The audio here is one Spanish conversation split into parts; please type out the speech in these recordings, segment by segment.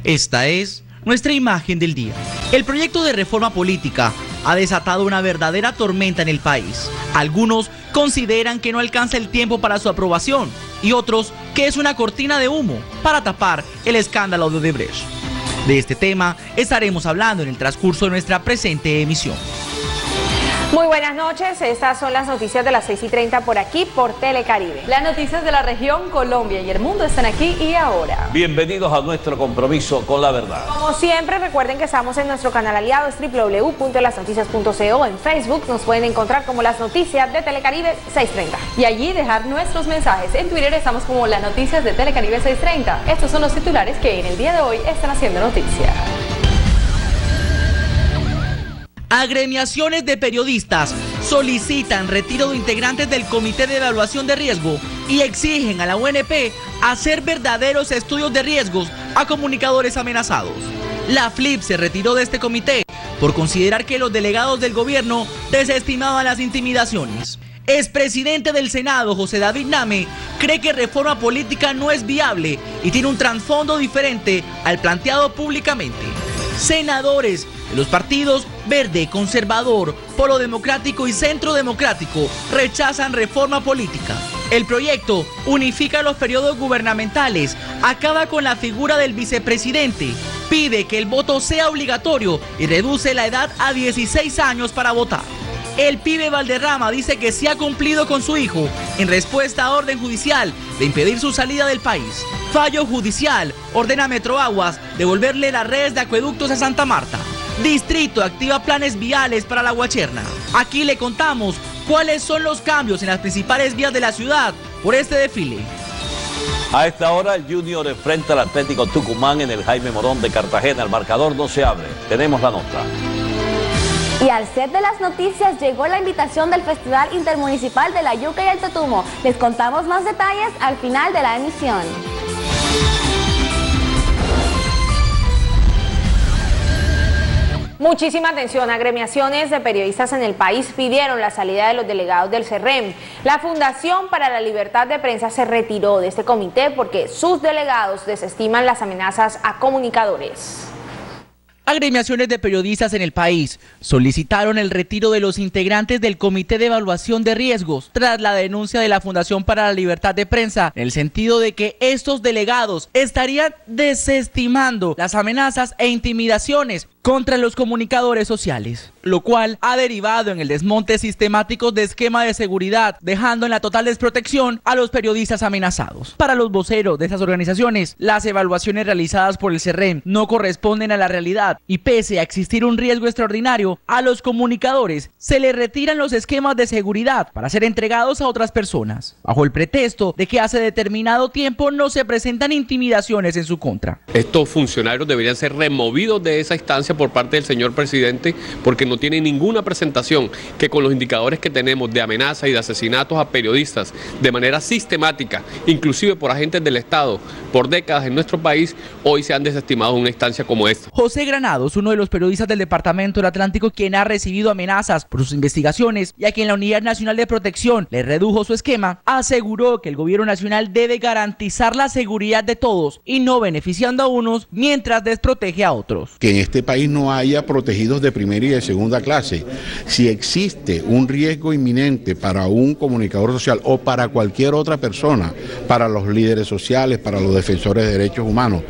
Esta es nuestra imagen del día. El proyecto de reforma política ha desatado una verdadera tormenta en el país. Algunos consideran que no alcanza el tiempo para su aprobación y otros que es una cortina de humo para tapar el escándalo de Odebrecht. De este tema estaremos hablando en el transcurso de nuestra presente emisión. Muy buenas noches, estas son las noticias de las 6:30 por aquí, por Telecaribe. Las noticias de la región, Colombia y el mundo están aquí y ahora. Bienvenidos a nuestro compromiso con la verdad. Como siempre, recuerden que estamos en nuestro canal aliado, es www.lasnoticias.co. En Facebook nos pueden encontrar como Las Noticias de Telecaribe 630. Y allí dejar nuestros mensajes. En Twitter estamos como Las Noticias de Telecaribe 630. Estos son los titulares que en el día de hoy están haciendo noticia. Agremiaciones de periodistas solicitan retiro de integrantes del Comité de Evaluación de Riesgo y exigen a la UNP hacer verdaderos estudios de riesgos a comunicadores amenazados. La FLIP se retiró de este comité por considerar que los delegados del gobierno desestimaban las intimidaciones. Expresidente del Senado, José David Name, cree que reforma política no es viable y tiene un trasfondo diferente al planteado públicamente. Senadores de los partidos Verde, Conservador, Polo Democrático y Centro Democrático rechazan reforma política. El proyecto unifica los periodos gubernamentales, acaba con la figura del vicepresidente, pide que el voto sea obligatorio y reduce la edad a 16 años para votar. El pibe Valderrama dice que sí ha cumplido con su hijo en respuesta a orden judicial de impedir su salida del país. Fallo judicial ordena a Metroaguas devolverle las redes de acueductos a Santa Marta. Distrito activa planes viales para La Guacherna. Aquí le contamos cuáles son los cambios en las principales vías de la ciudad por este desfile. A esta hora el Junior enfrenta al Atlético Tucumán en el Jaime Morón de Cartagena. El marcador no se abre. Tenemos la nota. Y al set de las noticias llegó la invitación del Festival Intermunicipal de la Yuca y el Totumo. Les contamos más detalles al final de la emisión. Muchísima atención, agremiaciones de periodistas en el país pidieron la salida de los delegados del CERREM. La Fundación para la Libertad de Prensa se retiró de este comité porque sus delegados desestiman las amenazas a comunicadores. Agremiaciones de periodistas en el país solicitaron el retiro de los integrantes del Comité de Evaluación de Riesgos tras la denuncia de la Fundación para la Libertad de Prensa, en el sentido de que estos delegados estarían desestimando las amenazas e intimidaciones contra los comunicadores sociales, lo cual ha derivado en el desmonte sistemático de esquema de seguridad, dejando en la total desprotección a los periodistas amenazados. Para los voceros de esas organizaciones, las evaluaciones realizadas por el CERREM no corresponden a la realidad y pese a existir un riesgo extraordinario, a los comunicadores se les retiran los esquemas de seguridad para ser entregados a otras personas, bajo el pretexto de que hace determinado tiempo no se presentan intimidaciones en su contra. Estos funcionarios deberían ser removidos de esa instancia por parte del señor presidente porque no tienen ninguna presentación que con los indicadores que tenemos de amenaza y de asesinatos a periodistas de manera sistemática, inclusive por agentes del Estado, por décadas en nuestro país, hoy se han desestimado en una instancia como esta. José Granados, uno de los periodistas del Departamento del Atlántico, quien ha recibido amenazas por sus investigaciones y a quien la Unidad Nacional de Protección le redujo su esquema, aseguró que el gobierno nacional debe garantizar la seguridad de todos y no beneficiando a unos mientras desprotege a otros. Que en este país no haya protegidos de primera y de segunda clase. Si existe un riesgo inminente para un comunicador social o para cualquier otra persona, para los líderes sociales, para los defensores de derechos humanos,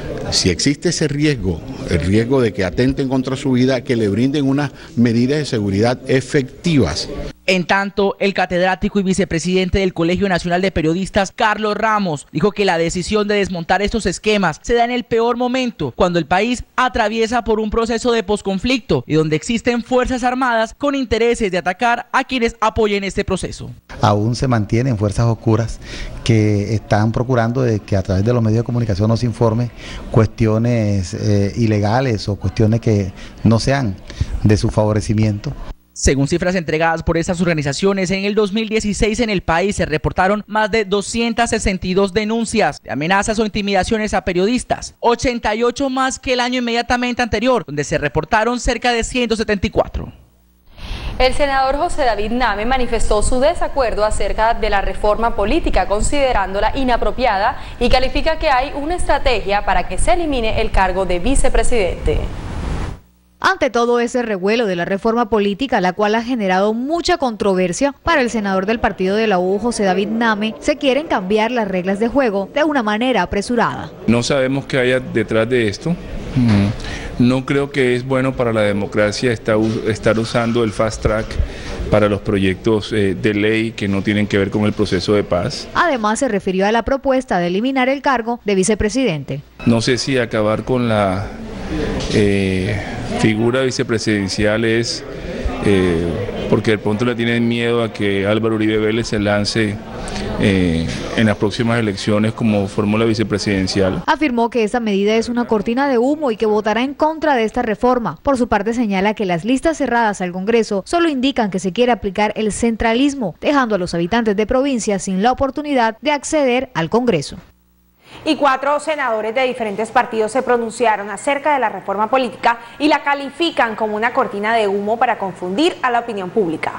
si existe ese riesgo, el riesgo de que atenten contra su vida, que le brinden unas medidas de seguridad efectivas. En tanto, el catedrático y vicepresidente del Colegio Nacional de Periodistas, Carlos Ramos, dijo que la decisión de desmontar estos esquemas se da en el peor momento, cuando el país atraviesa por un proceso de posconflicto y donde existen fuerzas armadas con intereses de atacar a quienes apoyen este proceso. Aún se mantienen fuerzas oscuras que están procurando de que a través de los medios de comunicación nos informe cuestiones ilegales o cuestiones que no sean de su favorecimiento. Según cifras entregadas por estas organizaciones, en el 2016 en el país se reportaron más de 262 denuncias de amenazas o intimidaciones a periodistas, 88 más que el año inmediatamente anterior, donde se reportaron cerca de 174. El senador José David Name manifestó su desacuerdo acerca de la reforma política, considerándola inapropiada, y califica que hay una estrategia para que se elimine el cargo de vicepresidente. Ante todo ese revuelo de la reforma política, la cual ha generado mucha controversia, para el senador del partido de la U, José David Name, se quieren cambiar las reglas de juego de una manera apresurada. No sabemos qué haya detrás de esto. No creo que es bueno para la democracia estar usando el fast track para los proyectos de ley que no tienen que ver con el proceso de paz. Además, se refirió a la propuesta de eliminar el cargo de vicepresidente. No sé si acabar con la figura vicepresidencial es porque de pronto le tienen miedo a que Álvaro Uribe Vélez se lance en las próximas elecciones como fórmula vicepresidencial. Afirmó que esta medida es una cortina de humo y que votará en contra de esta reforma. Por su parte, señala que las listas cerradas al Congreso solo indican que se quiere aplicar el centralismo, dejando a los habitantes de provincias sin la oportunidad de acceder al Congreso. Y 4 senadores de diferentes partidos se pronunciaron acerca de la reforma política y la califican como una cortina de humo para confundir a la opinión pública.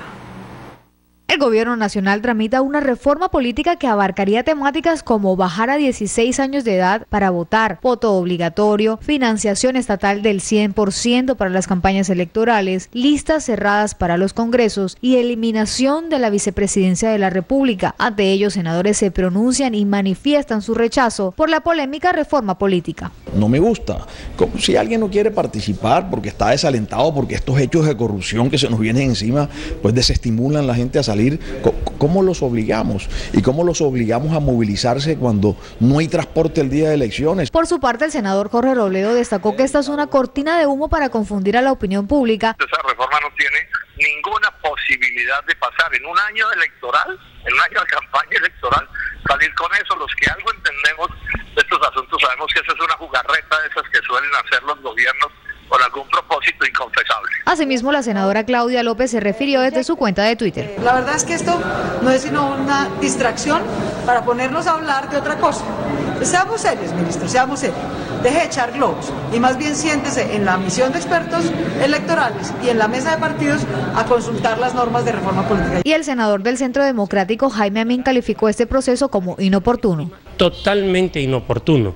El gobierno nacional tramita una reforma política que abarcaría temáticas como bajar a 16 años de edad para votar, voto obligatorio, financiación estatal del 100% para las campañas electorales, listas cerradas para los congresos y eliminación de la vicepresidencia de la República. Ante ello, senadores se pronuncian y manifiestan su rechazo por la polémica reforma política. No me gusta. Si alguien no quiere participar porque está desalentado, porque estos hechos de corrupción que se nos vienen encima, pues desestimulan a la gente a salir. ¿Cómo los obligamos? ¿Y cómo los obligamos a movilizarse cuando no hay transporte el día de elecciones? Por su parte, el senador Jorge Robledo destacó que esta es una cortina de humo para confundir a la opinión pública. Esa reforma no tiene ninguna posibilidad de pasar en un año electoral, en un año de campaña electoral, salir con eso. Los que algo entendemos de estos asuntos sabemos que eso es una jugarreta de esas que suelen hacer los gobiernos con algún propósito inconfesable. Asimismo, la senadora Claudia López se refirió desde su cuenta de Twitter. La verdad es que esto no es sino una distracción para ponernos a hablar de otra cosa. Seamos serios, ministro, seamos serios. Deje de echar globos y más bien siéntese en la misión de expertos electorales y en la mesa de partidos a consultar las normas de reforma política. Y el senador del Centro Democrático, Jaime Amín, calificó este proceso como inoportuno. Totalmente inoportuno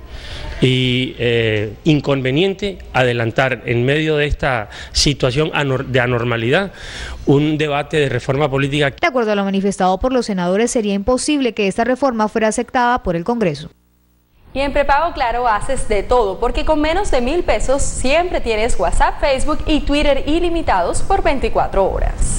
y inconveniente adelantar en medio de esta situación de anormalidad un debate de reforma política. De acuerdo a lo manifestado por los senadores, sería imposible que esta reforma fuera aceptada por el Congreso. Y en prepago Claro haces de todo, porque con menos de 1.000 pesos siempre tienes WhatsApp, Facebook y Twitter ilimitados por 24 horas.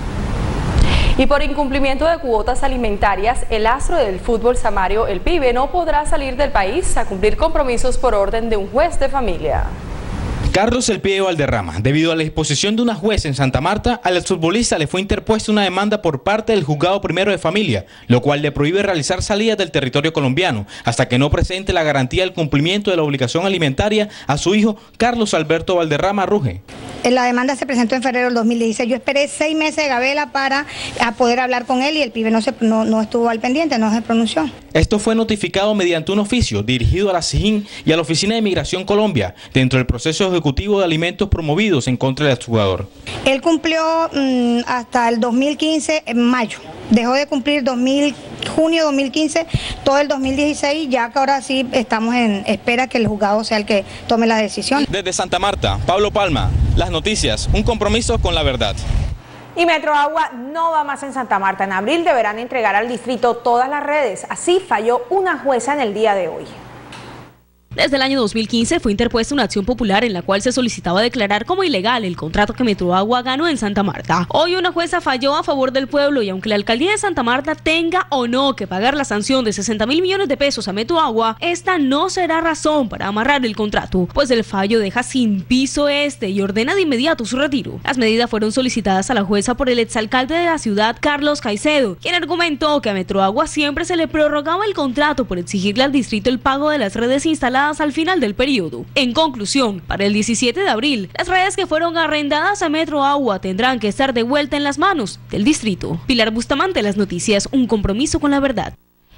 Y por incumplimiento de cuotas alimentarias, el astro del fútbol Samario, el Pibe, no podrá salir del país a cumplir compromisos por orden de un juez de familia. Carlos El Pibe Valderrama, debido a la exposición de una juez en Santa Marta, al exfutbolista le fue interpuesta una demanda por parte del Juzgado Primero de Familia, lo cual le prohíbe realizar salidas del territorio colombiano hasta que no presente la garantía del cumplimiento de la obligación alimentaria a su hijo Carlos Alberto Valderrama Ruge. La demanda se presentó en febrero del 2016. Yo esperé 6 meses de gabela para poder hablar con él y el Pibe no estuvo al pendiente, no se pronunció. Esto fue notificado mediante un oficio dirigido a la SIJIN y a la Oficina de Migración Colombia, dentro del proceso ejecutivo de alimentos promovidos en contra del exjugador. Él cumplió hasta el 2015, en mayo. Dejó de cumplir junio de 2015, todo el 2016, ya que ahora sí estamos en espera que el juzgado sea el que tome la decisión. Desde Santa Marta, Pablo Palma, Las Noticias, un compromiso con la verdad. Y Metroagua no va más en Santa Marta. En abril deberán entregar al distrito todas las redes. Así falló una jueza en el día de hoy. Desde el año 2015 fue interpuesta una acción popular en la cual se solicitaba declarar como ilegal el contrato que Metroagua ganó en Santa Marta. Hoy una jueza falló a favor del pueblo y aunque la alcaldía de Santa Marta tenga o no que pagar la sanción de 60.000 millones de pesos a Metroagua, esta no será razón para amarrar el contrato, pues el fallo deja sin piso y ordena de inmediato su retiro. Las medidas fueron solicitadas a la jueza por el exalcalde de la ciudad, Carlos Caicedo, quien argumentó que a Metroagua siempre se le prorrogaba el contrato por exigirle al distrito el pago de las redes instaladas al final del periodo. En conclusión, para el 17 de abril, las redes que fueron arrendadas a Metroagua tendrán que estar de vuelta en las manos del distrito. Pilar Bustamante, Las Noticias, un compromiso con la verdad.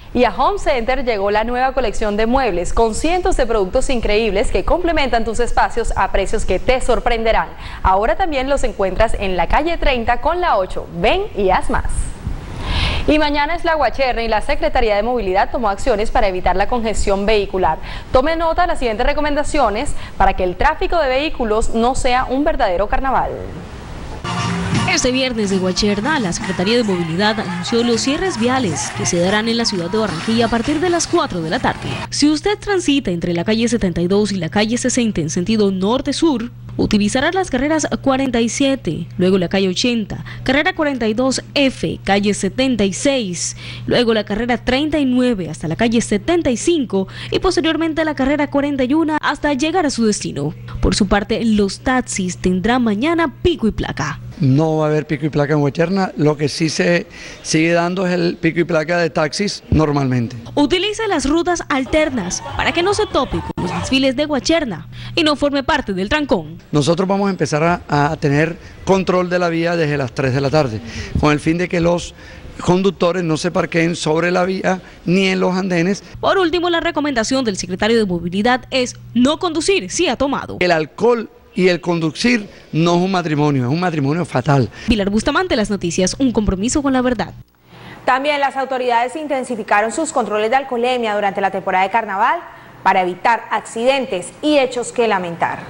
Y a Home Center llegó la nueva colección de muebles con cientos de productos increíbles que complementan tus espacios a precios que te sorprenderán. Ahora también los encuentras en la calle 30 con la 8. Ven y haz más. Y mañana es la Guacherna y la Secretaría de Movilidad tomó acciones para evitar la congestión vehicular. Tome nota de las siguientes recomendaciones para que el tráfico de vehículos no sea un verdadero carnaval. Este viernes de Guacherna, la Secretaría de Movilidad anunció los cierres viales que se darán en la ciudad de Barranquilla a partir de las 4 de la tarde. Si usted transita entre la calle 72 y la calle 60 en sentido norte-sur, utilizará las carreras 47, luego la calle 80, carrera 42F, calle 76, luego la carrera 39 hasta la calle 75 y posteriormente la carrera 41 hasta llegar a su destino. Por su parte, los taxis tendrán mañana pico y placa. No va a haber pico y placa en Guacherna, lo que sí se sigue dando es el pico y placa de taxis normalmente. Utilice las rutas alternas para que no se tope con los desfiles de Guacherna y no forme parte del trancón. Nosotros vamos a empezar a tener control de la vía desde las 3 de la tarde, con el fin de que los conductores no se parqueen sobre la vía ni en los andenes. Por último, la recomendación del secretario de Movilidad es no conducir si ha tomado. El alcohol y el conducir no es un matrimonio fatal. Pilar Bustamante, Las Noticias, un compromiso con la verdad. También las autoridades intensificaron sus controles de alcoholemia durante la temporada de carnaval para evitar accidentes y hechos que lamentar.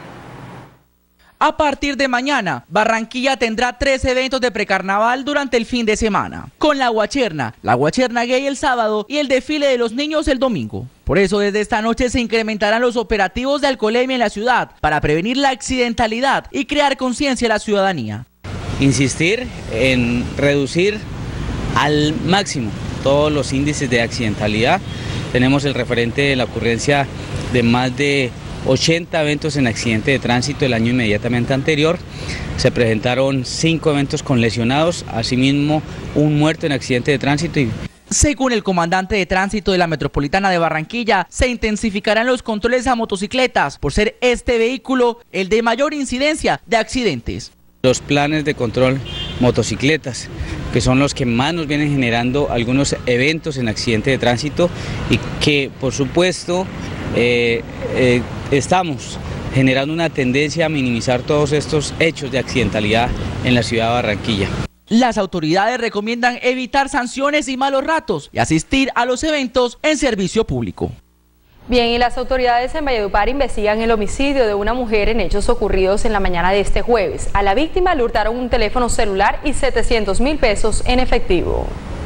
A partir de mañana, Barranquilla tendrá 3 eventos de precarnaval durante el fin de semana, con la Guacherna Gay el sábado y el desfile de los niños el domingo. Por eso desde esta noche se incrementarán los operativos de alcoholemia en la ciudad para prevenir la accidentalidad y crear conciencia en la ciudadanía. Insistir en reducir al máximo todos los índices de accidentalidad. Tenemos el referente de la ocurrencia de más de 80 eventos en accidente de tránsito el año inmediatamente anterior. Se presentaron 5 eventos con lesionados, asimismo un muerto en accidente de tránsito. Según el comandante de tránsito de la Metropolitana de Barranquilla, se intensificarán los controles a motocicletas por ser este vehículo el de mayor incidencia de accidentes. Los planes de control motocicletas, que son los que más nos vienen generando algunos eventos en accidente de tránsito y que por supuesto estamos generando una tendencia a minimizar todos estos hechos de accidentalidad en la ciudad de Barranquilla. Las autoridades recomiendan evitar sanciones y malos ratos y asistir a los eventos en servicio público. Bien, y las autoridades en Valledupar investigan el homicidio de una mujer en hechos ocurridos en la mañana de este jueves. A la víctima le hurtaron un teléfono celular y 700.000 pesos en efectivo.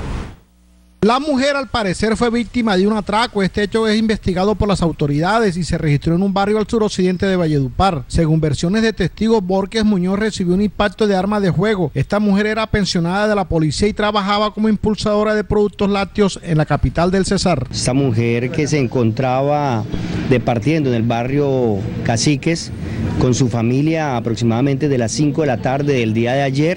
La mujer al parecer fue víctima de un atraco. Este hecho es investigado por las autoridades y se registró en un barrio al suroccidente de Valledupar. Según versiones de testigos, Borges Muñoz recibió un impacto de arma de fuego. Esta mujer era pensionada de la policía y trabajaba como impulsadora de productos lácteos en la capital del Cesar. Esta mujer que se encontraba departiendo en el barrio Caciques con su familia aproximadamente de las 5 de la tarde del día de ayer,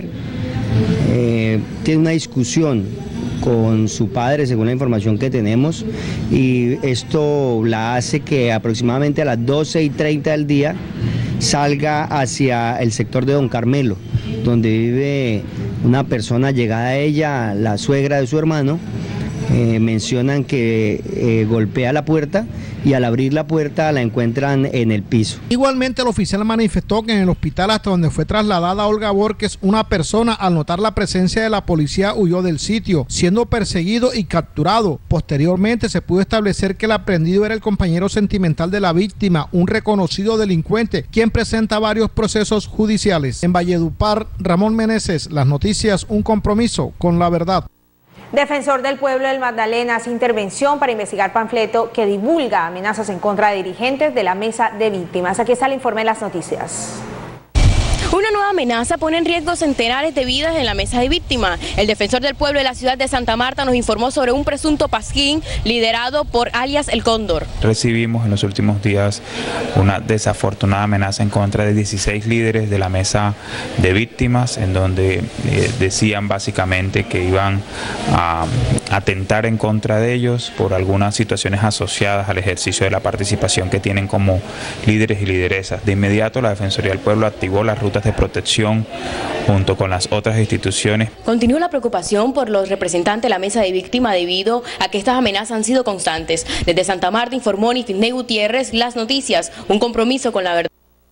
tiene una discusión con su padre, según la información que tenemos, y esto la hace que aproximadamente a las 12:30 del día salga hacia el sector de Don Carmelo, donde vive una persona llegada a ella, la suegra de su hermano. Mencionan que golpea la puerta y al abrir la puerta la encuentran en el piso. Igualmente el oficial manifestó que en el hospital hasta donde fue trasladada Olga Borges, una persona al notar la presencia de la policía huyó del sitio, siendo perseguido y capturado. Posteriormente se pudo establecer que el aprendido era el compañero sentimental de la víctima, un reconocido delincuente, quien presenta varios procesos judiciales. En Valledupar, Ramón Meneses, Las Noticias, un compromiso con la verdad. Defensor del Pueblo del Magdalena hace intervención para investigar panfleto que divulga amenazas en contra de dirigentes de la Mesa de Víctimas. Aquí está el informe de Las Noticias. Una nueva amenaza pone en riesgo centenares de vidas en la Mesa de Víctimas. El defensor del pueblo de la ciudad de Santa Marta nos informó sobre un presunto pasquín liderado por alias El Cóndor. Recibimos en los últimos días una desafortunada amenaza en contra de 16 líderes de la Mesa de Víctimas, en donde decían básicamente que iban a atentar en contra de ellos por algunas situaciones asociadas al ejercicio de la participación que tienen como líderes y lideresas. De inmediato la Defensoría del Pueblo activó las rutas de protección junto con las otras instituciones. Continúa la preocupación por los representantes de la mesa de víctimas debido a que estas amenazas han sido constantes. Desde Santa Marta informó Nifidney Gutiérrez, Las Noticias, un compromiso con la verdad.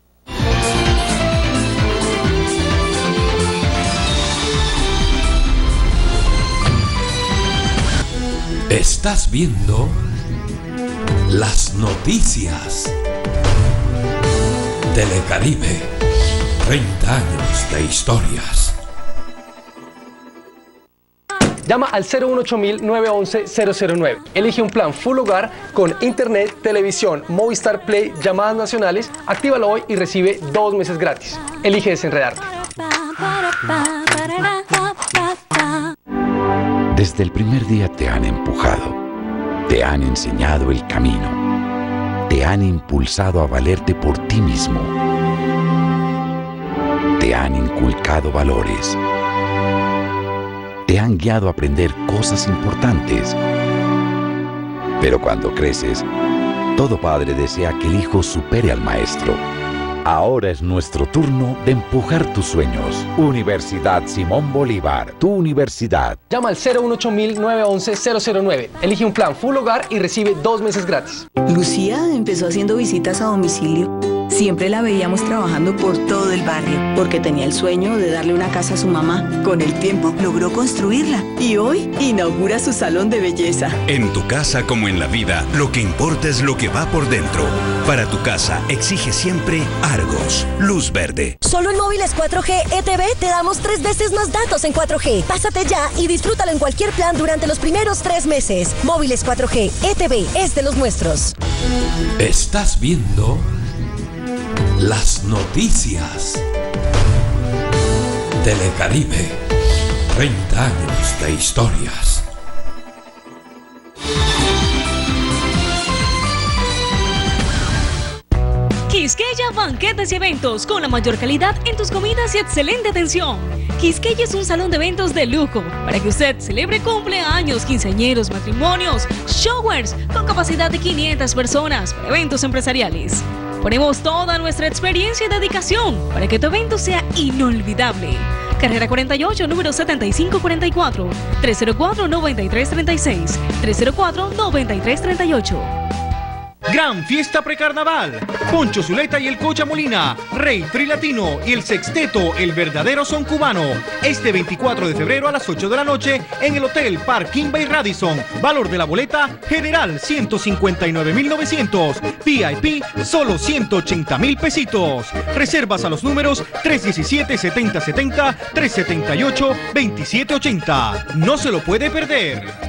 Estás viendo Las Noticias. Telecaribe, 30 años de historias. Llama al 018-911-009. Elige un plan full hogar con internet, televisión, Movistar Play, llamadas nacionales. Actívalo hoy y recibe 2 meses gratis. Elige desenredarte. Desde el primer día te han empujado, te han enseñado el camino, te han impulsado a valerte por ti mismo, te han inculcado valores, te han guiado a aprender cosas importantes. Pero cuando creces, todo padre desea que el hijo supere al maestro. Ahora es nuestro turno de empujar tus sueños. Universidad Simón Bolívar, tu universidad. Llama al 018-911-009. Elige un plan full hogar y recibe 2 meses gratis. Lucía empezó haciendo visitas a domicilio. Siempre la veíamos trabajando por todo el barrio, porque tenía el sueño de darle una casa a su mamá. Con el tiempo logró construirla y hoy inaugura su salón de belleza. En tu casa como en la vida, lo que importa es lo que va por dentro. Para tu casa, exige siempre Argos, luz verde. Solo en móviles 4G ETV te damos 3 veces más datos en 4G. Pásate ya y disfrútalo en cualquier plan durante los primeros 3 meses. Móviles 4G ETV es de los nuestros. Estás viendo Las Noticias. Telecaribe, 30 años de historias. Quisqueya Banquetes y Eventos, con la mayor calidad en tus comidas y excelente atención. Quisqueya es un salón de eventos de lujo para que usted celebre cumpleaños, quinceañeros, matrimonios, showers con capacidad de 500 personas para eventos empresariales. Ponemos toda nuestra experiencia y dedicación para que tu evento sea inolvidable. Carrera 48, número 7544, 304-9336, 304-9338. Gran fiesta precarnaval. Poncho Zuleta y el Cocha Molina, Rey Trilatino y el Sexteto, el verdadero son cubano. Este 24 de febrero a las 8 de la noche en el Hotel Park Bay Radisson. Valor de la boleta general 159.900. VIP solo 180.000 pesitos. Reservas a los números 317-7070, 378-2780. No se lo puede perder.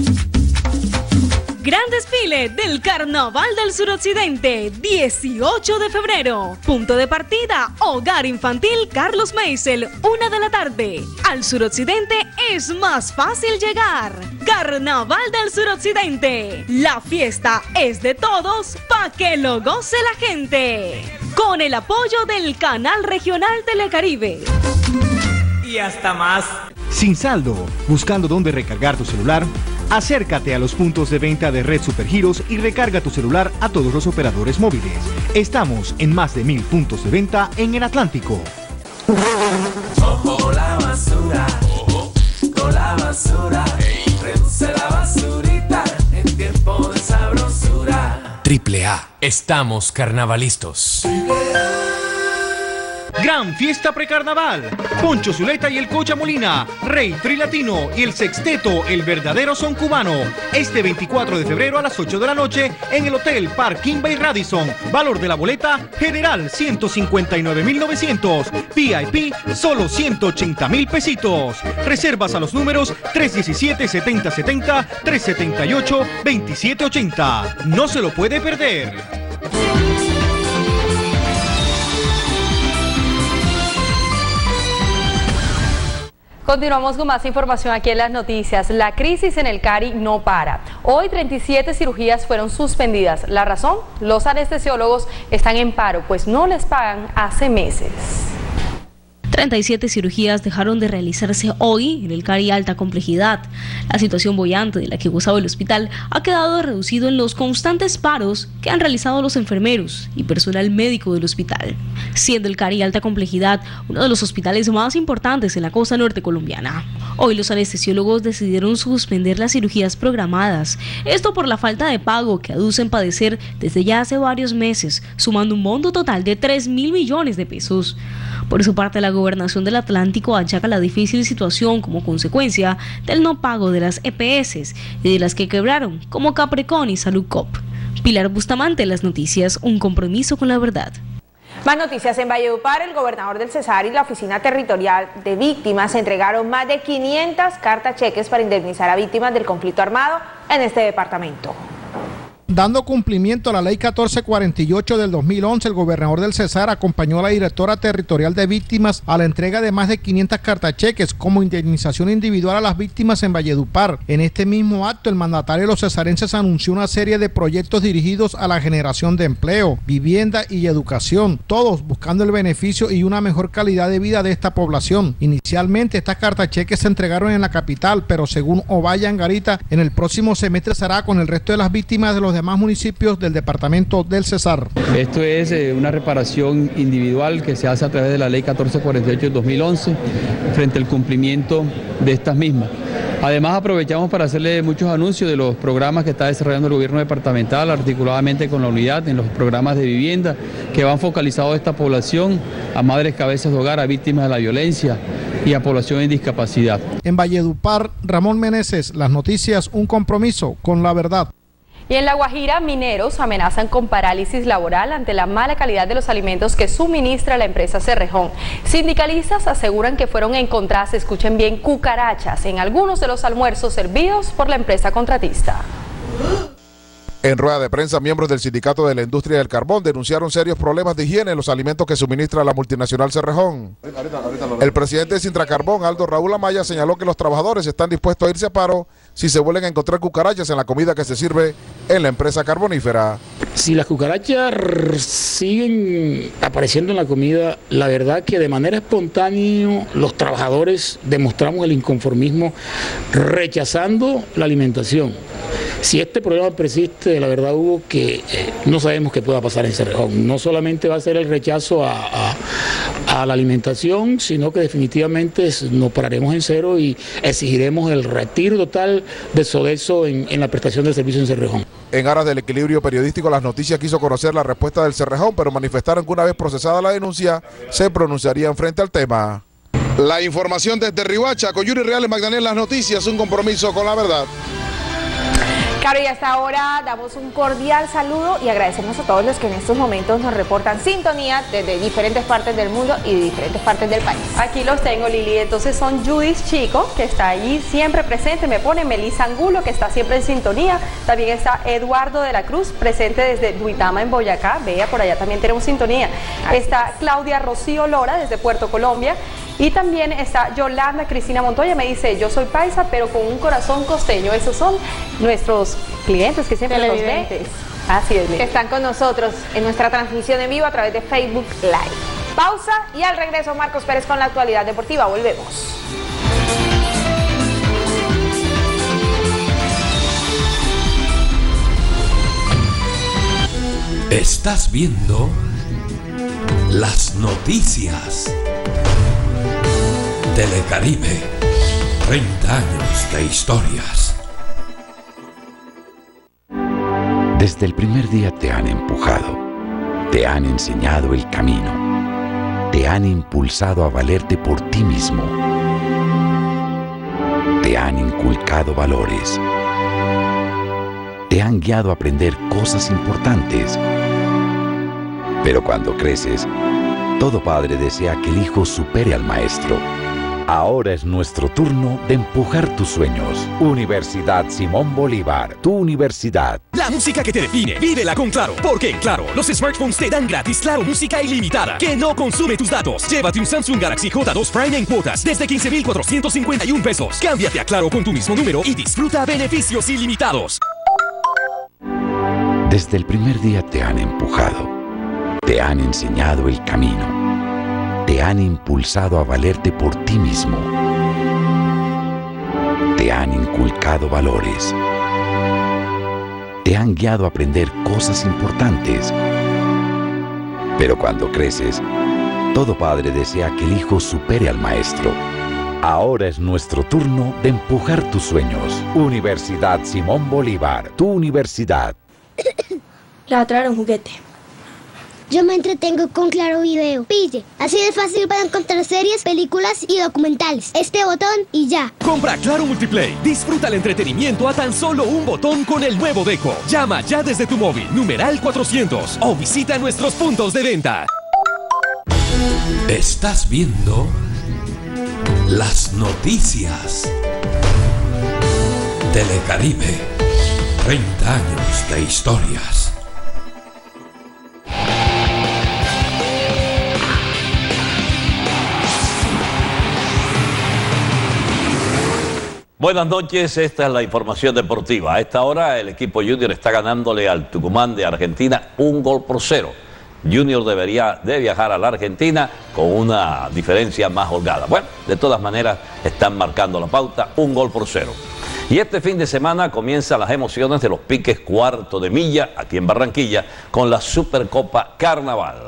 Gran desfile del Carnaval del Suroccidente, 18 de febrero. Punto de partida, Hogar Infantil Carlos Meisel, 1 de la tarde. Al Suroccidente es más fácil llegar. Carnaval del Suroccidente. La fiesta es de todos, pa' que lo goce la gente. Con el apoyo del Canal Regional Telecaribe. Y hasta más. Sin saldo, buscando dónde recargar tu celular, acércate a los puntos de venta de Red Supergiros y recarga tu celular a todos los operadores móviles. Estamos en más de 1000 puntos de venta en el Atlántico. Ojo la basura, ojo con la basura, reduce la basurita en tiempo de sabrosura. AAA, estamos carnavalistas. Gran fiesta precarnaval. Poncho Zuleta y el Cocha Molina, Rey Trilatino y el Sexteto, el verdadero son cubano. Este 24 de febrero a las 8 de la noche en el Hotel Park Bay Radisson. Valor de la boleta general 159.900. VIP solo 180.000 pesitos. Reservas a los números 317-7070, 378-2780. No se lo puede perder. Continuamos con más información aquí en las noticias. La crisis en el CARI no para. Hoy 37 cirugías fueron suspendidas. ¿La razón? Los anestesiólogos están en paro, pues no les pagan hace meses. 37 cirugías dejaron de realizarse hoy en el CARI alta complejidad. La situación boyante de la que gozaba el hospital ha quedado reducido en los constantes paros que han realizado los enfermeros y personal médico del hospital, siendo el CARI alta complejidad uno de los hospitales más importantes en la costa norte colombiana. Hoy los anestesiólogos decidieron suspender las cirugías programadas, esto por la falta de pago que aducen padecer desde ya hace varios meses, sumando un monto total de 3.000 millones de pesos. Por su parte, la Gobernación del Atlántico achaca la difícil situación como consecuencia del no pago de las EPS y de las que quebraron, como Capricorn y Salud Cop. Pilar Bustamante, Las Noticias, un compromiso con la verdad. Más noticias. En Valledupar, el gobernador del Cesar y la Oficina Territorial de Víctimas entregaron más de 500 cartas cheques para indemnizar a víctimas del conflicto armado en este departamento. Dando cumplimiento a la Ley 1448 del 2011, el gobernador del Cesar acompañó a la directora territorial de víctimas a la entrega de más de 500 cartacheques como indemnización individual a las víctimas en Valledupar. En este mismo acto, el mandatario de los cesarenses anunció una serie de proyectos dirigidos a la generación de empleo, vivienda y educación, todos buscando el beneficio y una mejor calidad de vida de esta población. Inicialmente, estas cartacheques se entregaron en la capital, pero según Ovalla Angarita, en el próximo semestre será con el resto de las víctimas de los demás municipios del departamento del Cesar. Esto es una reparación individual que se hace a través de la Ley 1448 del 2011 frente al cumplimiento de estas mismas. Además, aprovechamos para hacerle muchos anuncios de los programas que está desarrollando el gobierno departamental articuladamente con la unidad en los programas de vivienda que van focalizados a esta población, a madres cabezas de hogar, a víctimas de la violencia y a población en discapacidad. En Valledupar, Ramón Meneses, Las Noticias, un compromiso con la verdad. Y en La Guajira, mineros amenazan con parálisis laboral ante la mala calidad de los alimentos que suministra la empresa Cerrejón. Sindicalistas aseguran que fueron encontradas, escuchen bien, cucarachas en algunos de los almuerzos servidos por la empresa contratista. En rueda de prensa, miembros del Sindicato de la Industria del Carbón denunciaron serios problemas de higiene en los alimentos que suministra la multinacional Cerrejón. El presidente de Sintracarbón, Aldo Raúl Amaya, señaló que los trabajadores están dispuestos a irse a paro si se vuelven a encontrar cucarachas en la comida que se sirve en la empresa carbonífera. Si las cucarachas siguen apareciendo en la comida, la verdad que de manera espontánea los trabajadores demostramos el inconformismo rechazando la alimentación. Si este problema persiste, la verdad, Hugo, que no sabemos qué pueda pasar en Cerrejón. No solamente va a ser el rechazo a la alimentación, sino que definitivamente nos pararemos en cero y exigiremos el retiro total de Sodexo en la prestación del servicio en Cerrejón. En aras del equilibrio periodístico, Las Noticias quiso conocer la respuesta del Cerrejón, pero manifestaron que una vez procesada la denuncia, se pronunciarían frente al tema. La información desde Riohacha, con Yuri Reales Magdalena, Las Noticias, un compromiso con la verdad. Claro, y hasta ahora damos un cordial saludo y agradecemos a todos los que en estos momentos nos reportan sintonía desde diferentes partes del mundo y de diferentes partes del país. Aquí los tengo, Lili. Entonces son Judith Chico, que está ahí siempre presente, me pone Melissa Angulo, que está siempre en sintonía, también está Eduardo de la Cruz, presente desde Duitama en Boyacá, vea, por allá también tenemos sintonía. Está Claudia Rocío Lora desde Puerto Colombia, y también está Yolanda Cristina Montoya, me dice, yo soy paisa, pero con un corazón costeño. Esos son nuestros clientes que siempre nos ven. Así es, están con nosotros en nuestra transmisión en vivo a través de Facebook Live. Pausa y al regreso Marcos Pérez con la actualidad deportiva. Volvemos. Estás viendo Las Noticias. Telecaribe, 30 años de historias. Desde el primer día te han empujado, te han enseñado el camino, te han impulsado a valerte por ti mismo, te han inculcado valores, te han guiado a aprender cosas importantes. Pero cuando creces, todo padre desea que el hijo supere al maestro. Ahora es nuestro turno de empujar tus sueños. Universidad Simón Bolívar, tu universidad. La música que te define, vívela con Claro. Porque en Claro, los smartphones te dan gratis Claro Música ilimitada, que no consume tus datos. Llévate un Samsung Galaxy J2 Prime en cuotas desde 15,451 pesos. Cámbiate a Claro con tu mismo número y disfruta beneficios ilimitados. Desde el primer día te han empujado, te han enseñado el camino, te han impulsado a valerte por ti mismo. Te han inculcado valores. Te han guiado a aprender cosas importantes. Pero cuando creces, todo padre desea que el hijo supere al maestro. Ahora es nuestro turno de empujar tus sueños. Universidad Simón Bolívar, tu universidad. Le va a traer un juguete. Yo me entretengo con Claro Video. Pille, así de fácil para encontrar series, películas y documentales. Este botón y ya. Compra Claro Multiplay. Disfruta el entretenimiento a tan solo un botón con el nuevo Deco. Llama ya desde tu móvil, numeral 400, o visita nuestros puntos de venta. Estás viendo las noticias. Telecaribe, 30 años de historias. Buenas noches, esta es la información deportiva. A esta hora el equipo Junior está ganándole al Tucumán de Argentina 1-0. Junior debería de viajar a la Argentina con una diferencia más holgada. Bueno, de todas maneras están marcando la pauta, 1-0. Y este fin de semana comienzan las emociones de los piques cuarto de milla aquí en Barranquilla con la Supercopa Carnaval.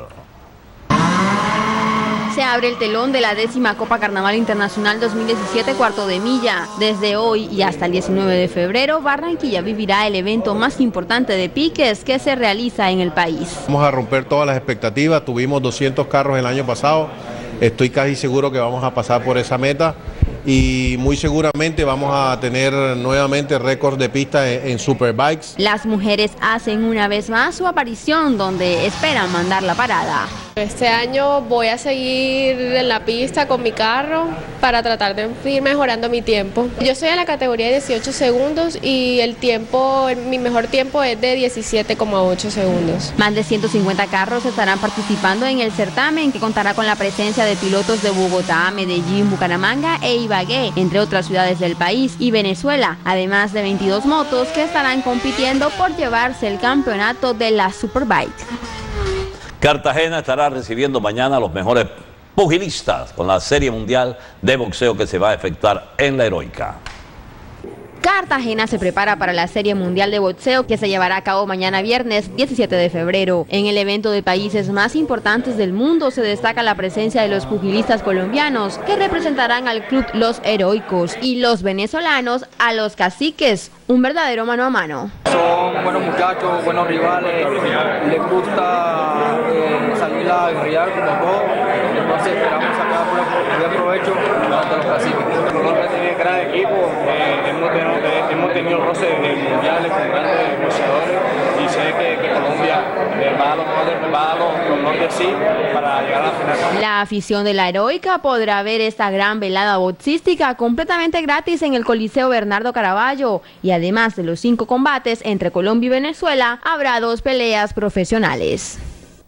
Se abre el telón de la 10ª Copa Carnaval Internacional 2017 cuarto de milla. Desde hoy y hasta el 19 de febrero, Barranquilla vivirá el evento más importante de piques que se realiza en el país. Vamos a romper todas las expectativas, tuvimos 200 carros el año pasado, estoy casi seguro que vamos a pasar por esa meta y muy seguramente vamos a tener nuevamente récords de pista en Superbikes. Las mujeres hacen una vez más su aparición donde esperan mandar la parada. Este año voy a seguir en la pista con mi carro para tratar de ir mejorando mi tiempo. Yo soy en la categoría de 18 segundos y el tiempo, mi mejor tiempo es de 17,8 segundos. Más de 150 carros estarán participando en el certamen que contará con la presencia de pilotos de Bogotá, Medellín, Bucaramanga e Ibagué, entre otras ciudades del país y Venezuela, además de 22 motos que estarán compitiendo por llevarse el campeonato de la Superbike. Cartagena estará recibiendo mañana a los mejores pugilistas con la Serie Mundial de Boxeo que se va a efectuar en La Heroica. Cartagena se prepara para la Serie Mundial de Boxeo que se llevará a cabo mañana viernes 17 de febrero. En el evento de países más importantes del mundo se destaca la presencia de los pugilistas colombianos que representarán al club Los Heroicos y los venezolanos a los Caciques, un verdadero mano a mano. Son buenos muchachos, buenos rivales, les gusta salir a guerrear como todos, entonces esperamos sacar buen provecho ante los Caciques. Colombia tiene gran equipo, hemos tenido roces mundiales con grandes boxeadores y sé que Colombia va a los norte sí para llegar a la final. La afición de La Heroica podrá ver esta gran velada boxística completamente gratis en el Coliseo Bernardo Caraballo y además de los 5 combates entre Colombia y Venezuela, habrá 2 peleas profesionales.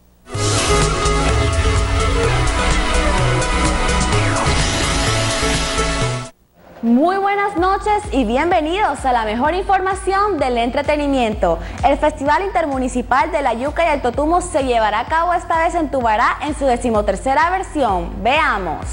Muy buenas noches y bienvenidos a la mejor información del entretenimiento. El Festival Intermunicipal de la Yuca y el Totumo se llevará a cabo esta vez en Tubará en su 13ª versión. Veamos.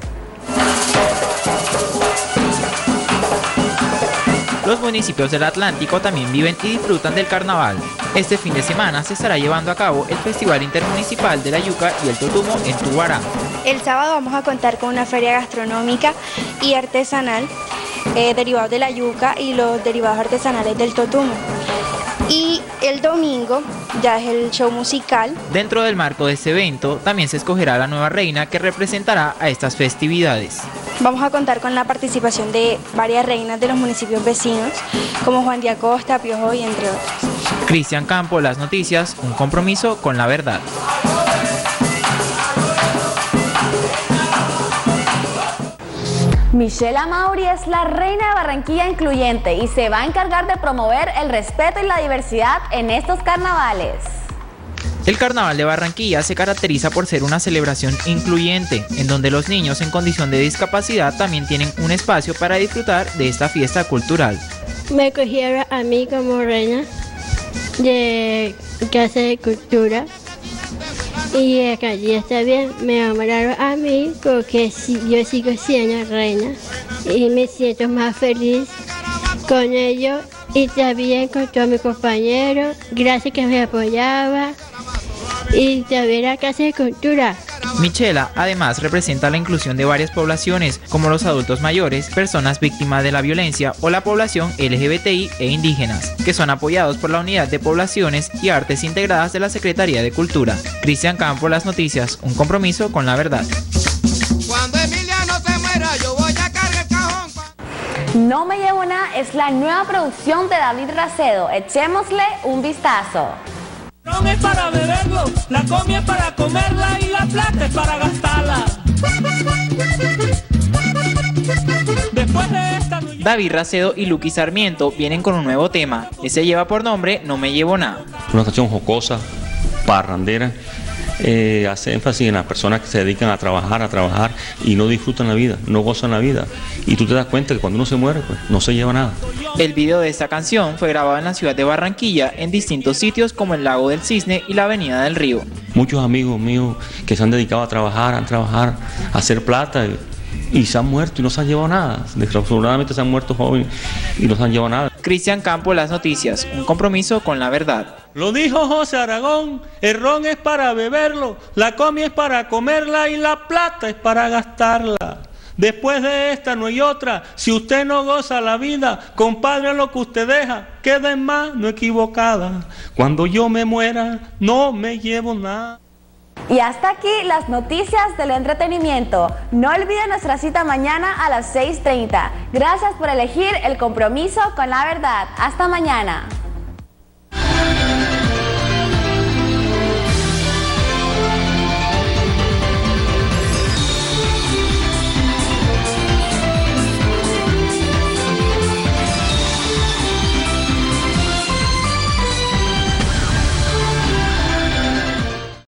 Los municipios del Atlántico también viven y disfrutan del carnaval. Este fin de semana se estará llevando a cabo el Festival Intermunicipal de la Yuca y el Totumo en Tubará. El sábado vamos a contar con una feria gastronómica y artesanal derivados de la yuca y los derivados artesanales del totumo. Y el domingo ya es el show musical. Dentro del marco de este evento también se escogerá la nueva reina que representará a estas festividades. Vamos a contar con la participación de varias reinas de los municipios vecinos, como Juan de Acosta, Piojo y entre otros. Cristian Campo, Las Noticias, un compromiso con la verdad. Michelle Amaury es la reina de Barranquilla incluyente y se va a encargar de promover el respeto y la diversidad en estos carnavales. El Carnaval de Barranquilla se caracteriza por ser una celebración incluyente, en donde los niños en condición de discapacidad también tienen un espacio para disfrutar de esta fiesta cultural. Me cogieron a mí como reina de clase de cultura Y acá ya está bien, me nombraron a mí porque yo sigo siendo reina y me siento más feliz con ellos y también con todos mis compañeros, gracias que me apoyaba y también la Casa de Cultura. Michela además representa la inclusión de varias poblaciones, como los adultos mayores, personas víctimas de la violencia o la población LGBTI e indígenas, que son apoyados por la Unidad de Poblaciones y Artes Integradas de la Secretaría de Cultura. Cristian Campo, Las Noticias, un compromiso con la verdad. Cuando Emiliano se muera, yo voy a cargar el cajón. No me llevo nada es la nueva producción de David Racedo. Echémosle un vistazo. El ron es para beberlo, la comida es para comerla y la plata es para gastarla. Después de esta... David Racedo y Luqui Sarmiento vienen con un nuevo tema. Ese lleva por nombre No me llevo nada. Una canción jocosa, parrandera, hace énfasis en las personas que se dedican a trabajar y no disfrutan la vida, no gozan la vida. Y tú te das cuenta que cuando uno se muere, pues no se lleva nada. El video de esta canción fue grabado en la ciudad de Barranquilla, en distintos sitios como el Lago del Cisne y la Avenida del Río. Muchos amigos míos que se han dedicado a trabajar, a hacer plata y se han muerto y no se han llevado nada. Desafortunadamente se han muerto jóvenes y no se han llevado nada. Cristian Campo, Las Noticias, un compromiso con la verdad. Lo dijo José Aragón, el ron es para beberlo, la comida es para comerla y la plata es para gastarla. Después de esta no hay otra, si usted no goza la vida, compadre, lo que usted deja, queda en mano equivocada. Cuando yo me muera, no me llevo nada. Y hasta aquí las noticias del entretenimiento. No olviden nuestra cita mañana a las 6:30. Gracias por elegir el compromiso con la verdad. Hasta mañana.